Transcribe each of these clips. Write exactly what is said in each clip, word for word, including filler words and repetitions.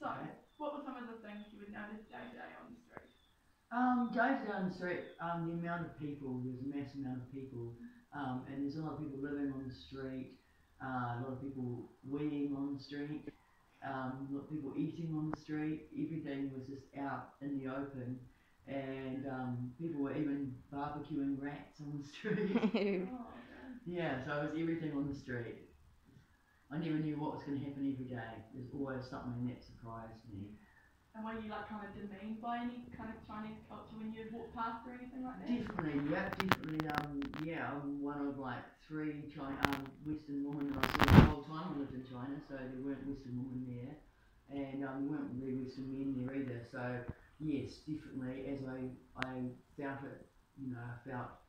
So, what were some of the things you would notice day to day on the street? Um, day to day on the street, um, the amount of people, there's a mass amount of people, um, and there's a lot of people living on the street, uh, a lot of people weeing on the street, um, a lot of people eating on the street. Everything was just out in the open, and um, people were even barbecuing rats on the street. Oh, okay. Yeah, so it was everything on the street. I never knew what was going to happen every day. There's always something that surprised me. And were you like kind of demeaned by any kind of Chinese culture when you walk past or anything like that? Definitely, yeah, definitely. Um, yeah, I'm one of like three China, um, Western women that I saw the whole time I lived in China, so there weren't Western women there, and um, there weren't really Western men there either. So yes, definitely. As I I felt it, you know, I felt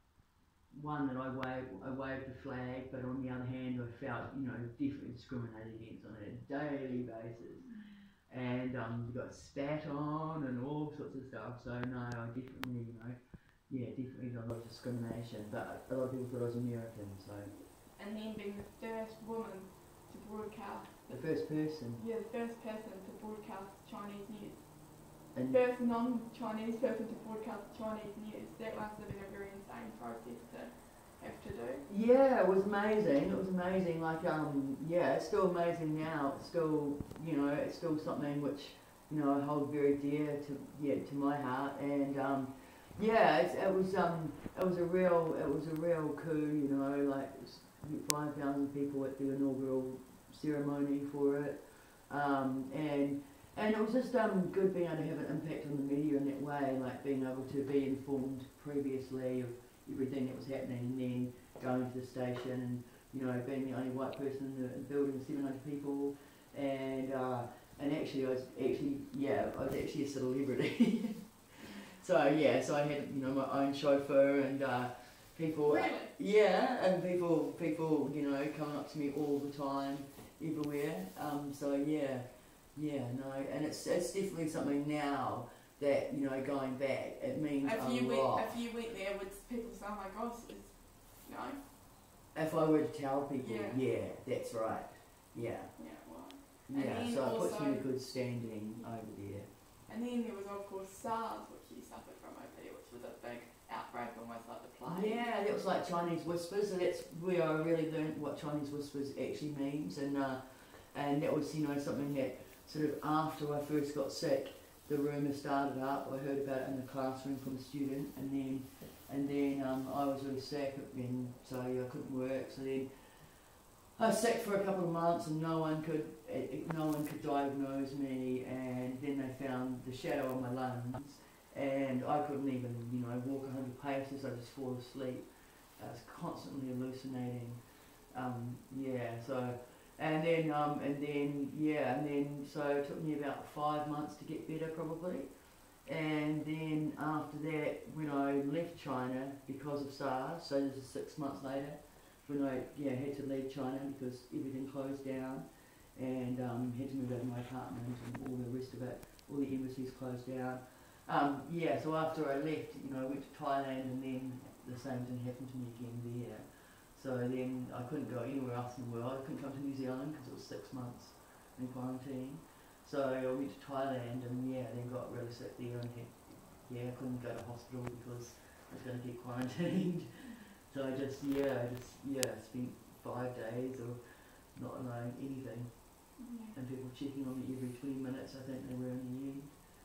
one that I waved I waved the flag, but on the other hand, I felt you know definitely discriminated against on a daily basis. And um, you got spat on and all sorts of stuff. So no, I definitely, you know, yeah, definitely got a lot of discrimination. But a lot of people thought I was American. So. And then being the first woman to broadcast. The first person. Yeah, the first person to broadcast Chinese news. And the first non-Chinese person to broadcast Chinese news. That must have been a very insane process to have to do. Yeah, it was amazing. It was amazing. Like, um, yeah, it's still amazing now. It's still, you know, it's still something which, you know, I hold very dear to, yeah, to my heart. And um, yeah, it's, it was, um, it was a real, it was a real coup. You know, like five thousand people at the inaugural ceremony for it, um, and and it was just um good being able to have an impact on the media in that way, like being able to be informed previously of everything that was happening, and then going to the station and you know being the only white person in the building with seven hundred people, and uh, and actually I was actually yeah I was actually a celebrity. So yeah, so I had you know my own chauffeur and uh, people Really? yeah, and people people you know coming up to me all the time, everywhere. Um, so yeah, yeah no, and it's it's definitely something now. That, you know, going back, it means if a you lot. Went, if you went there, would people say, oh my gosh, it's, you know? If I were to tell people, yeah, yeah that's right, yeah. Yeah, well. Yeah, so it puts me in a good standing over there. And then there was, of course, SARS, which you suffered from over there, which was a big outbreak, almost like the plague. Yeah, that was like Chinese whispers, and that's where I really learned what Chinese whispers actually means, and uh, and that was, you know, something that sort of after I first got sick, the rumour started up. I heard about it in the classroom from a student, and then and then um, I was really sick, and so I couldn't work. So then I was sick for a couple of months, and no one could no one could diagnose me. And then they found the shadow on my lungs, and I couldn't even you know walk a hundred paces. I just fall asleep. I was constantly hallucinating. Um, yeah, so. And then, um, and then, yeah, and then, so it took me about five months to get better, probably. And then after that, when I left China because of SARS, so this is six months later, when I, yeah, had to leave China because everything closed down, and um, had to move out of my apartment and all the rest of it, all the embassies closed down. Um, yeah, so after I left, you know, I went to Thailand, and then the same thing happened to me again there. So then I couldn't go anywhere else in the world. I couldn't come to New Zealand because it was six months in quarantine. So I went to Thailand, and yeah, then got really sick there, and had, yeah, I couldn't go to hospital because I was going to get quarantined. So I just, yeah, I just, yeah, spent five days of not knowing anything. Yeah. And people checking on me every twenty minutes, I think they were in the end.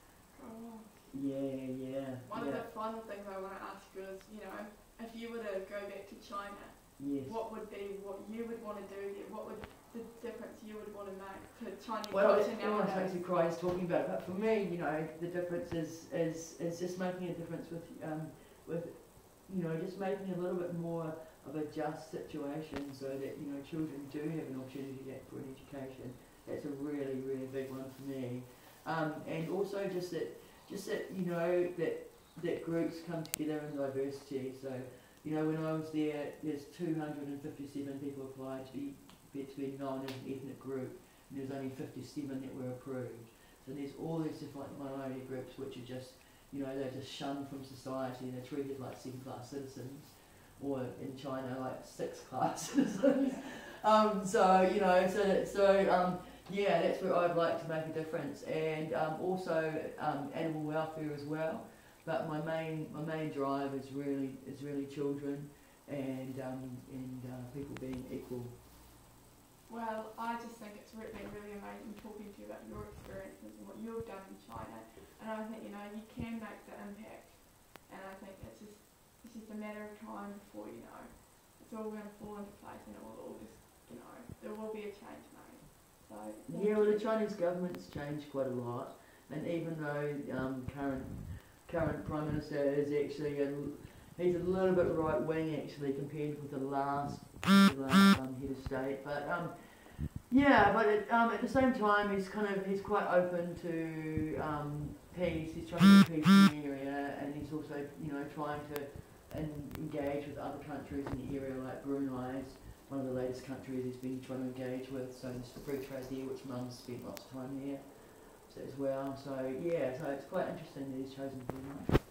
Oh. Yeah, yeah. One yeah. of the final things I want to ask you is, you know, if you were to go back to China, yes. what would be what you would want to do there? What would the difference you would want to make to Chinese well, culture it almost nowadays? makes me cry just talking about it. But for me, you know, the difference is is, is just making a difference with um, with you know just making a little bit more of a just situation so that you know children do have an opportunity to get for an education. That's a really really big one for me, um, and also just that just that you know that that groups come together in diversity. So. You know, when I was there, there's two hundred fifty-seven people applied to be to be known as an ethnic group, and there's only fifty-seven that were approved. So there's all these different minority groups which are just, you know, they're just shunned from society. They're treated like second-class citizens, or in China like sixth-class citizens. um, so you know, so so um, yeah, that's where I'd like to make a difference, and um, also um, animal welfare as well. But my main my main drive is really is really children and um, and uh, people being equal. Well, I just think it's re- been really amazing talking to you about your experiences and what you've done in China, and I think, you know, you can make the impact, and I think it's just it's just a matter of time before, you know, it's all going to fall into place, and it will all just, you know, there will be a change made. So Yeah, well, the Chinese government's changed quite a lot, and even though um, current current Prime Minister is actually a, he's a little bit right wing actually compared with the last the last um, head of state, but um, yeah, but it, um, at the same time he's kind of he's quite open to um, peace. He's trying to get peace in the area, and he's also, you know, trying to en- engage with other countries in the area, like Brunei is one of the latest countries he's been trying to engage with. So there's the free trade there, which Mum's spent lots of time there as well. So yeah, so it's quite interesting that he's chosen Brunei.